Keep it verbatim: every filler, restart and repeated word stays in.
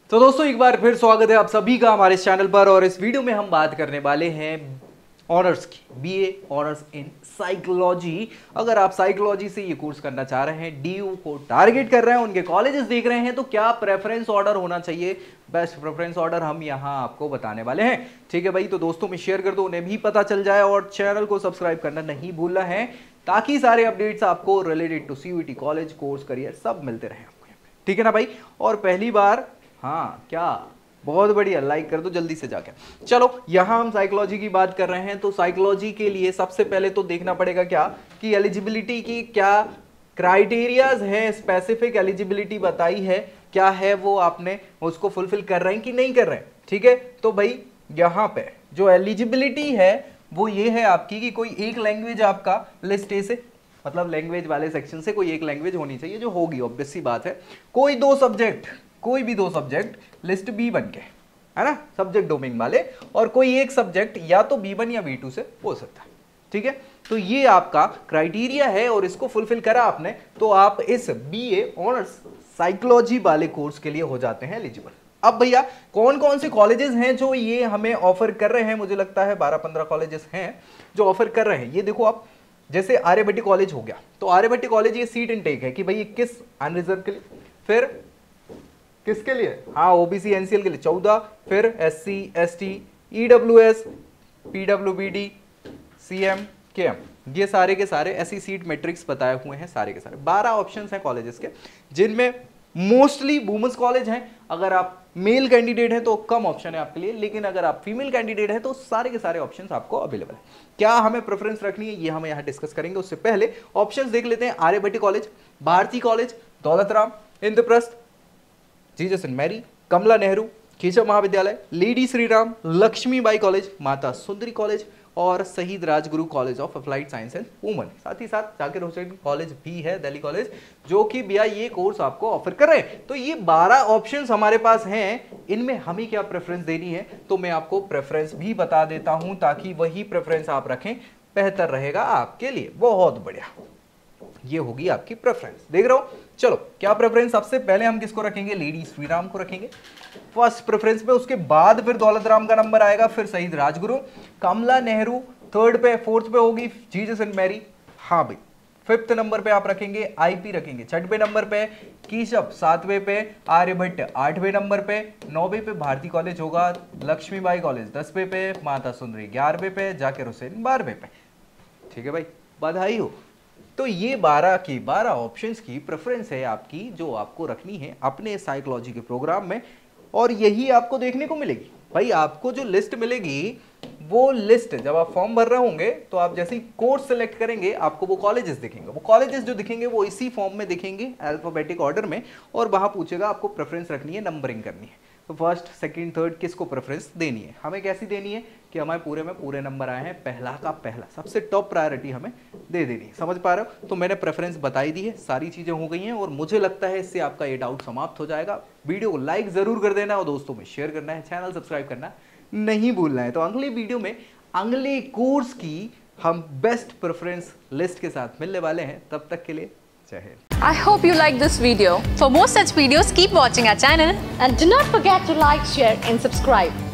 तो दोस्तों एक बार फिर स्वागत है आप सभी का हमारे इस चैनल पर। और इस वीडियो में हम बात करने वाले हैं ऑनर्स की, बीए ऑनर्स इन साइकोलॉजी। अगर आप साइकोलॉजी से ये कोर्स करना चाह रहे हैं, डीयू को टारगेट कर रहे हैं, उनके कॉलेजेस देख रहे हैं, तो क्या प्रेफरेंस ऑर्डर होना चाहिए, बेस्ट प्रेफरेंस ऑर्डर हम यहाँ आपको बताने वाले हैं। ठीक है भाई, तो दोस्तों में शेयर कर दो, उन्हें भी पता चल जाए, और चैनल को सब्सक्राइब करना नहीं भूलना है ताकि सारे अपडेट्स आपको related to CUET, college, course, career सब मिलते रहे आपको यहाँ पे। ठीक है ना भाई। और पहली बार, हाँ क्या, बहुत बढ़िया, लाइक कर दो जल्दी से जाकर। चलो यहां हम साइकोलॉजी की बात कर रहे हैं, तो साइकोलॉजी के लिए सबसे पहले तो देखना पड़ेगा क्या कि एलिजिबिलिटी की क्या क्राइटेरियाज है, स्पेसिफिक एलिजिबिलिटी बताई है, क्या है वो आपने उसको फुलफिल कर रहे हैं कि नहीं कर रहे हैं। ठीक है, तो भाई यहां पे जो एलिजिबिलिटी है वो ये है आपकी कि कोई एक लैंग्वेज आपका लिस्ट ए से, मतलब लैंग्वेज वाले सेक्शन से कोई एक लैंग्वेज होनी चाहिए, जो होगी ऑब्वियस सी बात है। कोई दो सब्जेक्ट, कोई भी दो सब्जेक्ट लिस्ट बी वन के, है ना, सब्जेक्ट डोमेन वाले, और कोई एक सब्जेक्ट या तो बी वन या बी टू से हो सकता है। ठीक है, तो ये आपका क्राइटेरिया है, और इसको फुलफिल करा आपने तो आप इस बीए ऑनर्स साइकोलॉजी वाले कोर्स के लिए हो जाते हैं एलिजिबल। अब भैया कौन कौन से कॉलेजेस हैं जो ये हमें ऑफर कर रहे हैं, मुझे लगता है बारह पंद्रह कॉलेजेस हैं जो ऑफर कर रहे हैं। ये देखो आप, जैसे आर्यभट्टी कॉलेज हो गया, तो आर्यभट्टी कॉलेज ये सीट इनटेक है कि भाई किस अनरिजर्व के लिए, फिर किसके लिए, हाँ ओबीसी एनसीएल के लिए चौदह, फिर एससी एसटी, ईडब्ल्यूएस, पीडब्ल्यूबीडी, सीएम, केएम, ये सारे के सारे ऐसी सीट मैट्रिक्स बताए हुए हैं, सारे के सारे बारह ऑप्शंस हैं कॉलेजेस के, जिनमें मोस्टली वुमेन्स कॉलेज हैं। अगर आप मेल कैंडिडेट हैं तो कम ऑप्शन है आपके लिए, लेकिन अगर आप फीमेल कैंडिडेट हैं तो सारे के सारे ऑप्शंस आपको अवेलेबल है। क्या हमें प्रेफरेंस रखनी है ये हम यहाँ डिस्कस करेंगे। उससे पहले ऑप्शंस देख लेते हैं। आर्यभट्टी college, Bharati college, Daulat Ram, Indraprastha, Jesus and Mary, Kamala Nehru, Keshav Mahavidyalaya, lady Shri Ram, Lakshmibai college, Mata Sundari college, और Shaheed Rajguru college of applied science and women. साथ ही साथ जाकिर हुसैन कॉलेज भी है, दिल्ली कॉलेज, जो कि भैया ये कोर्स आपको ऑफर कर रहे हैं। तो ये बारह ऑप्शंस हमारे पास हैं, इनमें हमें क्या प्रेफरेंस देनी है, तो मैं आपको प्रेफरेंस भी बता देता हूं ताकि वही प्रेफरेंस आप रखें, बेहतर रहेगा आपके लिए। बहुत बढ़िया, ये होगी आपकी प्रेफरेंस, देख रहे हो। चलो क्या प्रेफरेंस, सबसे पहले हम किसको रखेंगे, लेडी श्री राम को रखेंगे फर्स्ट प्रेफरेंस पे, उसके बाद फिर दौलत राम का नंबर आएगा, फिर शहीद राजगुरु, कमला नेहरू थर्ड पे, फोर्थ पे होगी जीसस एंड मैरी, हाँ भाई। फिफ्थ नंबर पे आप रखेंगे आईपी रखेंगे, छठवें नंबर पे केशव, सातवें पे आर्यभट्ट, आठवें नंबर पे, नौवें पे भारती कॉलेज होगा, लक्ष्मीबाई कॉलेज दसवें पे, माता सुंदरी ग्यारहवें पे, जाकिर हुसैन बारहवें पे। ठीक है भाई, बधाई हो। तो ये बारह की बारह ऑप्शंस की प्रेफरेंस है आपकी, जो आपको रखनी है अपने साइकोलॉजी के प्रोग्राम में, और यही आपको देखने को मिलेगी। भाई आपको जो लिस्ट मिलेगी, वो लिस्ट जब आप फॉर्म भर रहे होंगे तो आप जैसे ही कोर्स सेलेक्ट करेंगे आपको वो कॉलेजेस दिखेंगे, वो कॉलेजेस जो दिखेंगे वो इसी फॉर्म में दिखेंगे अल्फाबेटिक ऑर्डर में, और वहां पूछेगा आपको प्रेफरेंस रखनी है, नंबरिंग करनी है, तो फर्स्ट सेकंड थर्ड किसको प्रेफरेंस देनी है। हमें कैसी देनी है कि हमारे पूरे में पूरे नंबर आए हैं, पहला का पहला, सबसे टॉप प्रायोरिटी हमें दे देनी है। समझ पा रहे हो। तो मैंने प्रेफरेंस बताई दी है, सारी चीजें हो गई हैं, और मुझे लगता है इससे आपका ये डाउट समाप्त हो जाएगा। वीडियो को लाइक जरूर कर देना, और दोस्तों में शेयर करना है, चैनल सब्सक्राइब करना नहीं भूलना है। तो अगली वीडियो में अगले कोर्स की हम बेस्ट प्रेफरेंस लिस्ट के साथ मिलने वाले हैं। तब तक के लिए जय Hind. I hope you like this video. For more such videos, keep watching our channel and do not forget to like, share and subscribe.